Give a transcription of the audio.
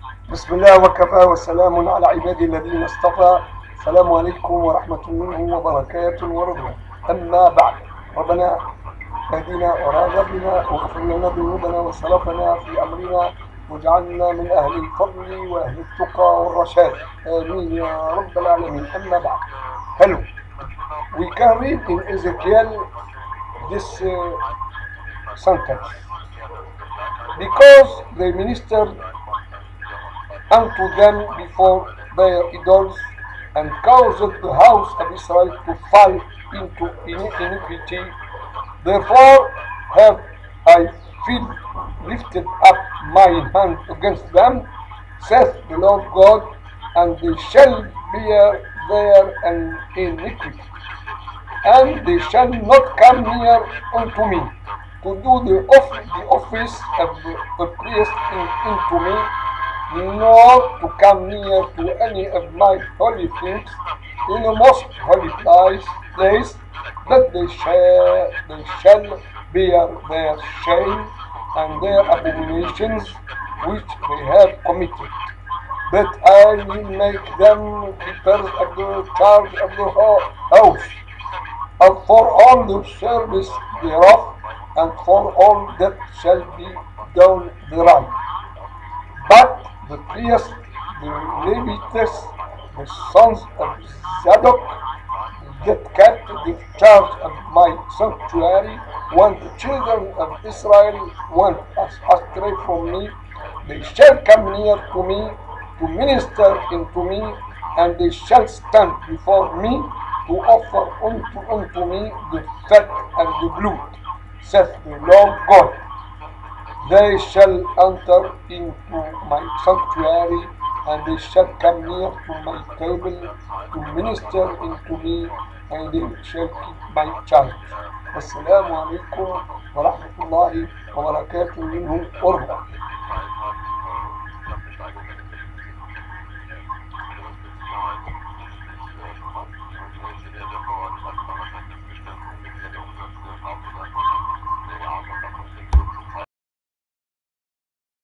بسم الله وكفى وسلام على عبادي الذين اصطفى. السلام عليكم ورحمة الله وبركاته ورضوانه. أما بعد، ربنا اهدنا وراغب بنا واغفر لنا ذنوبنا وسلفنا في أمرنا واجعلنا من أهل الفضل وأهل التقى والرشاد. آمين يا رب العالمين. أما بعد. Hello. We can read in Ezekiel this sentence. Because they ministered unto them before their idols, and caused the house of Israel to fall into iniquity. Therefore have I lifted up my hand against them, saith the Lord God, and they shall bear their iniquity, and they shall not come near unto me to do the office of the priest unto me, nor to come near to any of my holy things in a most holy place, that they shall bear their shame and their abominations which they have committed. That I will make them keepers of the charge of the house, and for all the service thereof, and for all that shall be done therein. But the priests, the Levites, the sons of Zadok, that kept the charge of my sanctuary, when the children of Israel went astray from me, they shall come near to me to minister unto me, and they shall stand before me to offer unto me the fat and the blood, saith the Lord God. They shall enter into my sanctuary, and they shall come near to my table to minister unto me, and they shall keep my charge. Assalamu alaikum wa rahmatullahi wa barakatuh minhu urwa.